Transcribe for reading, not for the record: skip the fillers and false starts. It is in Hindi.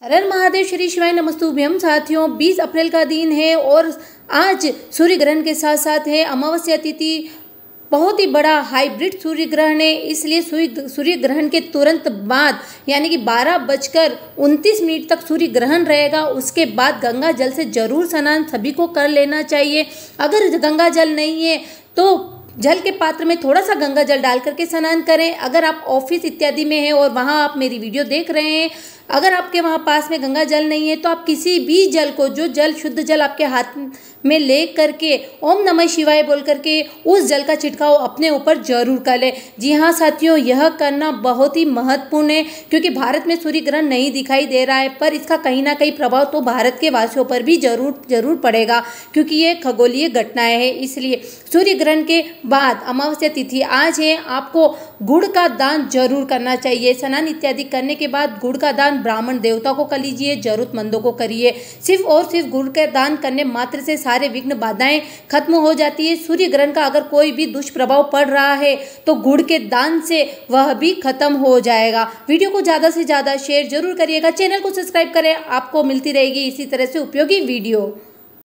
हर हर महादेव, श्री शिवाय नमस्तुभ्यम। साथियों, 20 अप्रैल का दिन है और आज सूर्य ग्रहण के साथ साथ है अमावस्या तिथि। बहुत ही बड़ा हाइब्रिड सूर्य ग्रहण है, इसलिए सूर्य ग्रहण के तुरंत बाद यानी कि 12:29 तक सूर्य ग्रहण रहेगा। उसके बाद गंगा जल से जरूर स्नान सभी को कर लेना चाहिए। अगर गंगा जल नहीं है तो जल के पात्र में थोड़ा सा गंगा जल डाल करके स्नान करें। अगर आप ऑफिस इत्यादि में हैं और वहाँ आप मेरी वीडियो देख रहे हैं, अगर आपके वहाँ पास में गंगा जल नहीं है तो आप किसी भी जल को, जो जल शुद्ध जल आपके हाथ में ले करके ओम नमः शिवाय बोल करके उस जल का छिड़काव अपने ऊपर जरूर कर ले। जी हाँ साथियों, यह करना बहुत ही महत्वपूर्ण है क्योंकि भारत में सूर्य ग्रहण नहीं दिखाई दे रहा है, पर इसका कहीं ना कहीं प्रभाव तो भारत के वासियों पर भी जरूर पड़ेगा क्योंकि ये खगोलीय घटनाएं हैं। इसलिए सूर्य ग्रहण के बाद अमावस्या तिथि आज है, आपको गुड़ का दान जरूर करना चाहिए। स्नान इत्यादि करने के बाद गुड़ का दान ब्राह्मण देवता को कर लीजिए, जरूरतमंदों को करिए। सिर्फ और सिर्फ गुड़ का दान करने मात्र से सारे विघ्न बाधाएं खत्म हो जाती है। सूर्य ग्रहण का अगर कोई भी दुष्प्रभाव पड़ रहा है तो गुड़ के दान से वह भी खत्म हो जाएगा। वीडियो को ज्यादा से ज्यादा शेयर जरूर करिएगा, चैनल को सब्सक्राइब करें, आपको मिलती रहेगी इसी तरह से उपयोगी वीडियो।